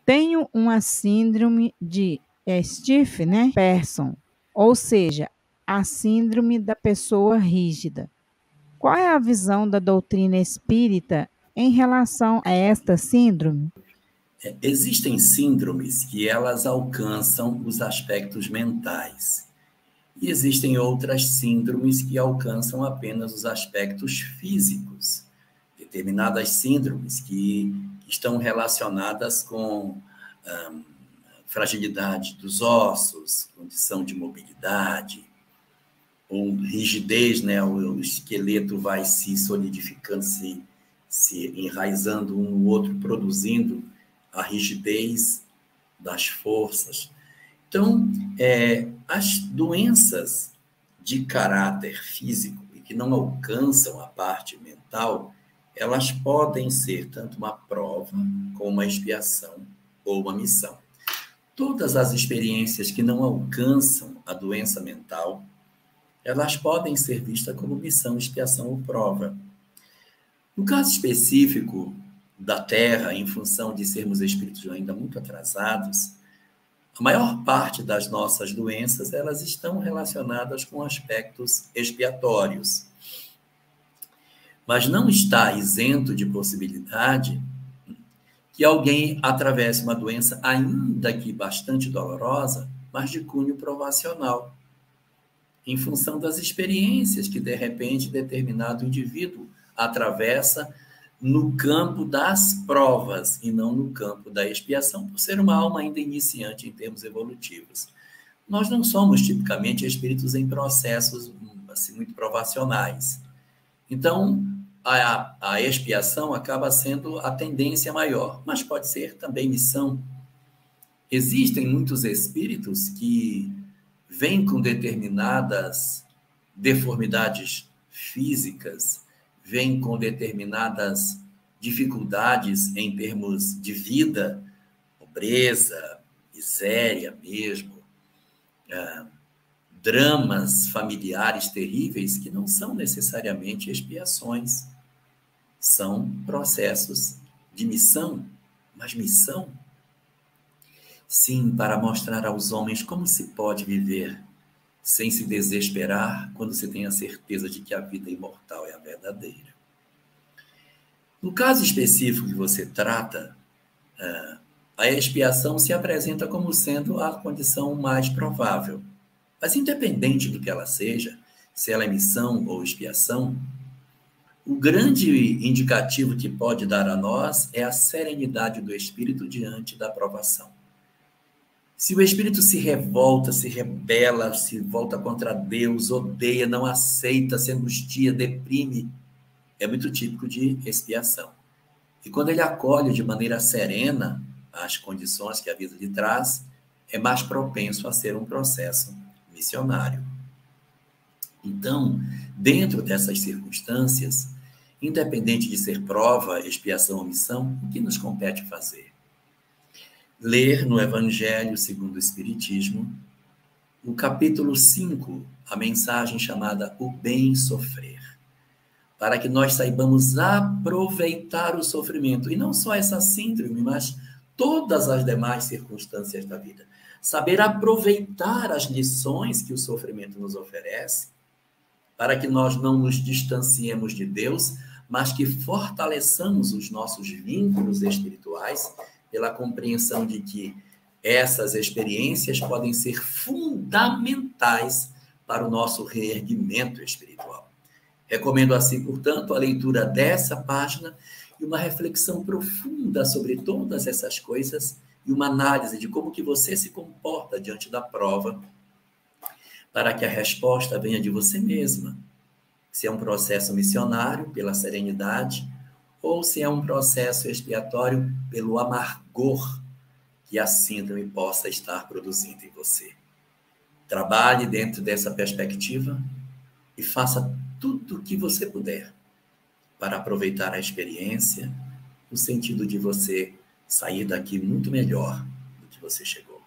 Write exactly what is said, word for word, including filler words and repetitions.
tenho uma síndrome de Stiff, né, Person, ou seja, a síndrome da pessoa rígida. Qual é a visão da doutrina espírita em relação a esta síndrome? É, existem síndromes que elas alcançam os aspectos mentais. E existem outras síndromes que alcançam apenas os aspectos físicos. Determinadas síndromes que estão relacionadas com hum, fragilidade dos ossos, condição de mobilidade, ou rigidez, né? O esqueleto vai se solidificando, se, se enraizando um no outro, produzindo a rigidez das forças. Então, é, as doenças de caráter físico e que não alcançam a parte mental, elas podem ser tanto uma prova, como uma expiação ou uma missão. Todas as experiências que não alcançam a doença mental, elas podem ser vistas como missão, expiação ou prova. No caso específico da Terra, em função de sermos espíritos ainda muito atrasados, a maior parte das nossas doenças, elas estão relacionadas com aspectos expiatórios. Mas não está isento de possibilidade que alguém atravesse uma doença, ainda que bastante dolorosa, mas de cunho provacional, em função das experiências que, de repente, determinado indivíduo atravessa no campo das provas e não no campo da expiação, por ser uma alma ainda iniciante em termos evolutivos. Nós não somos, tipicamente, espíritos em processos assim, muito provacionais. Então, a, a expiação acaba sendo a tendência maior, mas pode ser também missão. Existem muitos espíritos que vêm com determinadas deformidades físicas, vêm com determinadas dificuldades em termos de vida, pobreza, miséria mesmo, ah, dramas familiares terríveis que não são necessariamente expiações, são processos de missão, mas missão, sim, para mostrar aos homens como se pode viver sem se desesperar quando se tem a certeza de que a vida imortal é a verdadeira. No caso específico que você trata, a expiação se apresenta como sendo a condição mais provável. Mas independente do que ela seja, se ela é missão ou expiação, o grande indicativo que pode dar a nós é a serenidade do espírito diante da provação. Se o espírito se revolta, se rebela, se volta contra Deus, odeia, não aceita, se angustia, deprime, é muito típico de expiação. E quando ele acolhe de maneira serena as condições que a vida lhe traz, é mais propenso a ser um processo missionário. Então, dentro dessas circunstâncias, independente de ser prova, expiação ou missão, o que nos compete fazer? Ler no Evangelho segundo o Espiritismo, no capítulo cinco, a mensagem chamada O Bem Sofrer, para que nós saibamos aproveitar o sofrimento, e não só essa síndrome, mas todas as demais circunstâncias da vida. Saber aproveitar as lições que o sofrimento nos oferece, para que nós não nos distanciemos de Deus, mas que fortaleçamos os nossos vínculos espirituais pela compreensão de que essas experiências podem ser fundamentais para o nosso reerguimento espiritual. Recomendo assim, portanto, a leitura dessa página e uma reflexão profunda sobre todas essas coisas e uma análise de como que você se comporta diante da prova, para que a resposta venha de você mesma. Se é um processo missionário, pela serenidade, ou se é um processo expiatório, pelo amargor que a síndrome possa estar produzindo em você. Trabalhe dentro dessa perspectiva e faça tudo o que você puder para aproveitar a experiência, no sentido de você sair daqui muito melhor do que você chegou.